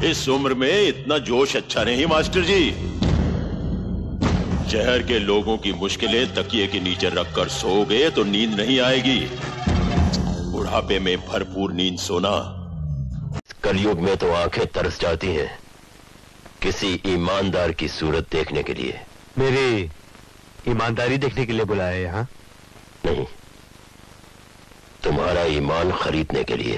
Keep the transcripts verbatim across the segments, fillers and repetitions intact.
इस उम्र में इतना जोश अच्छा नहीं मास्टर जी। शहर के लोगों की मुश्किलें तकिए के नीचे रखकर सोओगे तो नींद नहीं आएगी। बुढ़ापे में भरपूर नींद सोना। कलयुग में तो आंखें तरस जाती हैं किसी ईमानदार की सूरत देखने के लिए। मेरी ईमानदारी देखने के लिए बुलाया है यहाँ? नहीं, तुम्हारा ईमान खरीदने के लिए।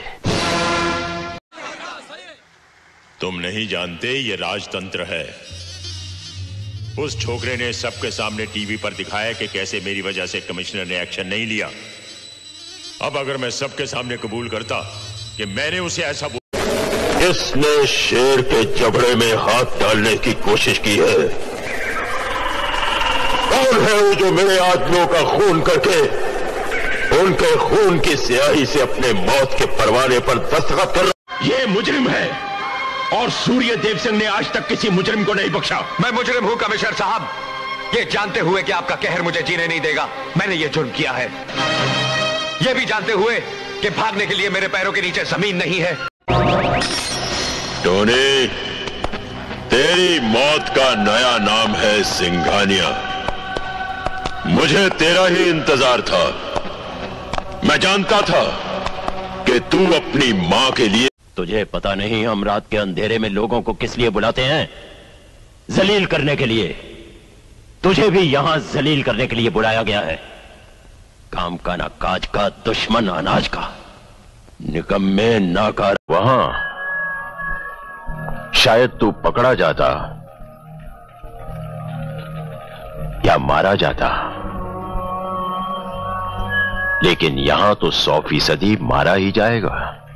तुम नहीं जानते ये राजतंत्र है। उस छोकरे ने सबके सामने टीवी पर दिखाया कि कैसे मेरी वजह से कमिश्नर ने एक्शन नहीं लिया। अब अगर मैं सबके सामने कबूल करता कि मैंने उसे ऐसा जिसने शेर के जबड़े में हाथ डालने की कोशिश की है, कौन है वो जो मेरे आदमियों का खून करके उनके खून की स्याही से अपने मौत के परवाने पर दस्तखत कर रहा? ये मुजरिम है और सूर्य देव सिंह ने आज तक किसी मुजरिम को नहीं बख्शा। मैं मुजरिम हूं कमिश्नर साहब, ये जानते हुए कि आपका कहर मुझे जीने नहीं देगा मैंने ये जुर्म किया है। ये भी जानते हुए कि भागने के लिए मेरे पैरों के नीचे जमीन नहीं है। टोनी, तेरी मौत का नया नाम है सिंघानिया। मुझे तेरा ही इंतजार था। मैं जानता था कि तू अपनी मां के लिए। तुझे पता नहीं हम रात के अंधेरे में लोगों को किस लिए बुलाते हैं? जलील करने के लिए। तुझे भी यहां जलील करने के लिए बुलाया गया है। काम का ना काज का, दुश्मन अनाज का, निकम्मे नाकार। वहां शायद तू पकड़ा जाता या मारा जाता, लेकिन यहां तो सौ फीसदी मारा ही जाएगा।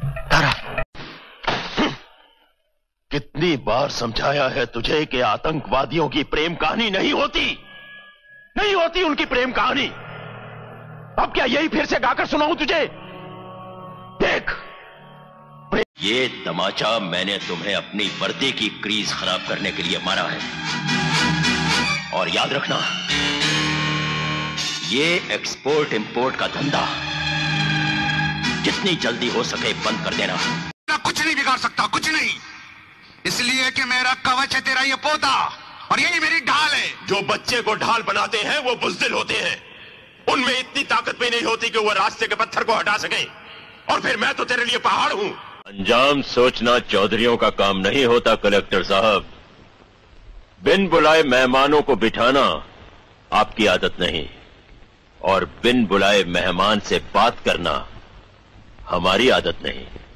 कितनी बार समझाया है तुझे कि आतंकवादियों की प्रेम कहानी नहीं होती, नहीं होती उनकी प्रेम कहानी। अब क्या यही फिर से गाकर सुनाऊं तुझे? देख, ये तमाचा मैंने तुम्हें अपनी वर्दी की क्रीज खराब करने के लिए मारा है। और याद रखना, ये एक्सपोर्ट इंपोर्ट का धंधा जितनी जल्दी हो सके बंद कर देना। कुछ नहीं बिगाड़ सकता, कुछ नहीं, इसलिए कि मेरा कवच है तेरा ये पौधा और यही मेरी ढाल है। जो बच्चे को ढाल बनाते हैं वो बुज़दिल होते हैं। उनमें इतनी ताकत भी नहीं होती कि वो रास्ते के पत्थर को हटा सके। और फिर मैं तो तेरे लिए पहाड़ हूं। अंजाम सोचना चौधरियों का काम नहीं होता कलेक्टर साहब। बिन बुलाए मेहमानों को बिठाना आपकी आदत नहीं, और बिन बुलाए मेहमान से बात करना हमारी आदत नहीं।